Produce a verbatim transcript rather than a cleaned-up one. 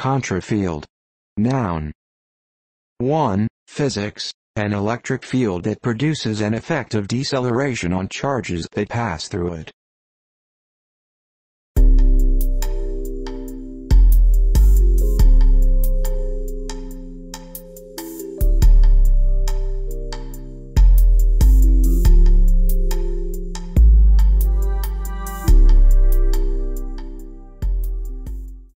Contrafield. Noun. one. Physics, an electric field that produces an effect of deceleration on charges that pass through it.